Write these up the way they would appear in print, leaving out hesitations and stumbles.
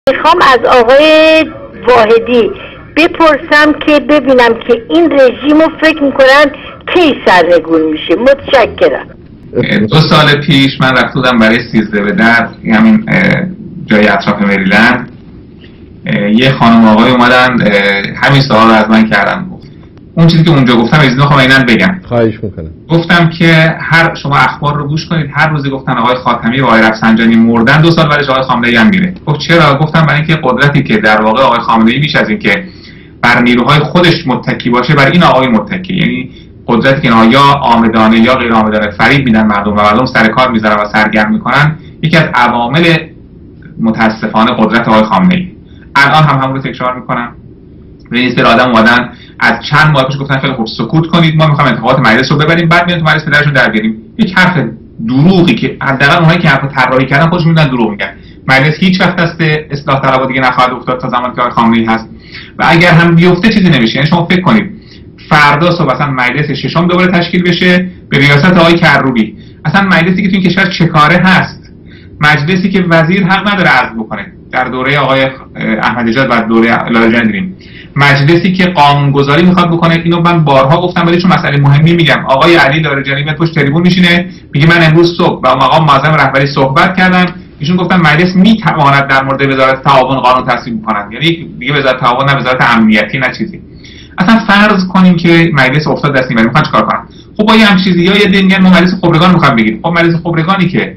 میخوام از آقای واحدی بپرسم که ببینم که این رژیم رو فکر میکنن کی سرنگون میشه. متشکرم. 2 سال پیش من رفته بودم برای 13 به در همین جای اطراف مریلند. یه خانم آقای اومدن همین سوال رو از من کردن. اون چیزی که اونجا گفتم از میخوام اینن بگم. خواهش میکنم. گفتم که شما اخبار رو گوش کنید، هر روزی گفتن آقای خاتمی و آقای رفسنجانی مردن 2 سال بعدش آقای خامنه‌ای هم میره. گفت چرا؟ گفتم برای اینکه قدرتی که در واقع آقای خامنه‌ای بیش از این که بر نیروهای خودش متکی باشه، بر این آقای متکی، یعنی قدرتی که یا عامدانه یا غیر عامدانه فریب میدن مردم و مردم سر کار میذارن و سرگرم میکنن، یکی از عوامل متاسفانه قدرت آقای خامنه‌ای. الان هم همون رو تکرار میکنم. این سری آدم اومدن از چند ماه پیش گفتن خیلی خوب سکوت کنید، ما میخوایم انتخابات مجلس رو ببریم، بعد میان تو مجلس پدرشون در بیاریم. یک حرف دروغی که حداقل اونایی که حرف طراحی کردن خودشون میدونن دروغ میگن. مجلس هیچ وقت دست اصلاح طلبها دیگه نخواهد افتاد تا زمانی که آقای خامنه‌ای هست و اگر هم بیفته چیزی نمیشه. یعنی شما فکر کنید فردا صبح مثلا مجلس ششم دوباره تشکیل بشه به ریاست آقای کروبی، اصلا مجلسی که تو این کشور چه کاره هست، مجلسی که وزیر حق نداره عزل بکنه در دوره آقای احمدی نژاد و دوره لاریجانی دیدیم، مجلسی که قانونگذاری میخواد بکنه. اینو من بارها گفتم ولی چون مسئله مهمی میگم. آقای علی لاریجانی میاد پشت تریبون میشینه میگه من امروز صبح با مقام معظم رهبری صحبت کردم، ایشون گفتن مجلس میتواند در مورد وزارت تعاون قانون تصویب بکنه، یعنی دیگه وزارت تعاون نه وزارت امنیتی نه چیزی. اصلا فرض کنیم که مجلس افتاد دست نیمه، میخوان چیکار کنن؟ خب با یه چیزی یا یه دیگه میگن ما مجلس خبرگان میخوام بگیریم. خب مجلس خبرگانی که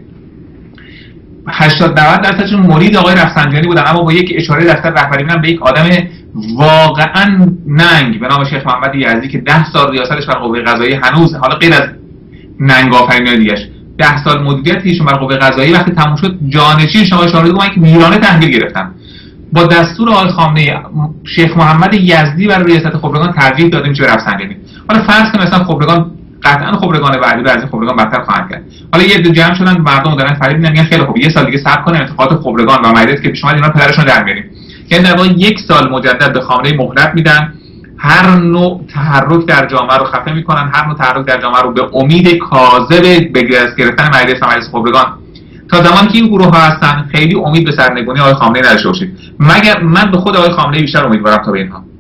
80-90% مرید آقای رفسنجانی بودن، اما با یک اشاره دفتر رهبری میدن به یک آدم واقعا ننگ به نام شیخ محمد یزدی که 10 سال ریاستش بر قوه قضاییه، هنوز حالا غیر از ننگ آفرینی دیگه‌اش 10 سال مدیریت ایشون بر قوه قضاییه وقتی تموم شد جانشین آقای شاهرودی اومدن که میرانه تحویل گرفتن. با دستور آقای خامنه‌ای شیخ محمد یزدی برای ریاست خبرگان ترجیح داده میشه به رفسنجانی. حالا فرض کنیم مثلا خبرگان قطعا خبرگان بعدی و از این خبرگان بدتر خواهند کرد. حالا یه جمع شدن مردم دارن فریب میدن میگن خیلی خوب یه سال دیگه صبر کنیم انتخابات خبرگان و مجلس که پیش اومد اینا پدرشون در میاریم. یعنی در واقع 1 سال مجدد به خامنه‌ای مهلت میدن، هر نوع تحرک در جامعه رو خفه میکنن، هر نوع تحرک در جامعه رو به امید کاذب به دست گرفتن مجلس و مجلس خبرگان. تا زمانی که این گروه ها هستن خیلی امید به سرنگونی آقای خامنه‌ای نداشته باشید. مگر من به خود آقای خامنه‌ای بیشتر امیدوارم تا به اینها.